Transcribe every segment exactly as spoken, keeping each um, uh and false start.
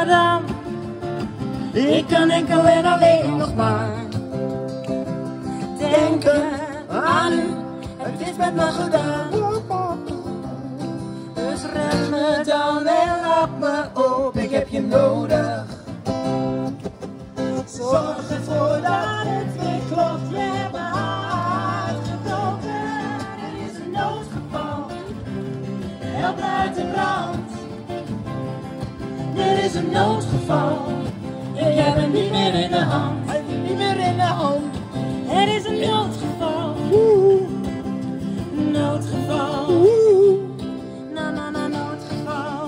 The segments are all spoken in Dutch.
gedaan. Ik kan enkel en alleen nog maar denken aan u, het is met me gedaan. Dus red me dan en laat me op, ik heb je nodig. Zorg ervoor dat het weer klopt, je hebt me uitgebroken. Er is een noodgeval, help me uit de brand. Er is een noodgeval, ik heb hem niet meer in de hand. Niet meer in de hand. Er is een noodgeval, noodgeval. Na na na noodgeval.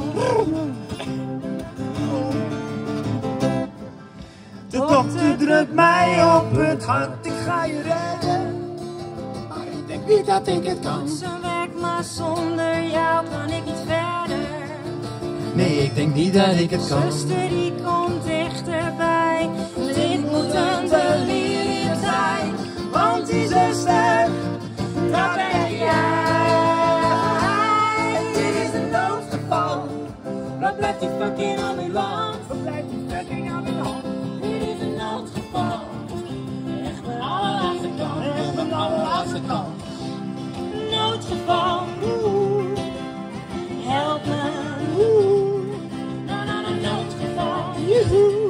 De dokter drukt mij op het hart, ik ga je redden. Maar ik denk niet dat ik het kan. Zo werkt, maar zonder jou kan ik niet verder. Nee, ik denk niet dat ik het kan. Zuster die komt dichterbij, dit moet een delirium zijn. Want die zuster, dat ben jij. Dit is een noodgeval, wat blijft die fucking ambulant? Wat blijft die fucking ambulant? Dit is een noodgeval, echt mijn allerlaatste kant. Echt mijn allerlaatste kant. Noodgeval, oeh, help me. Oeh, na na na noodgeval. Joehoe.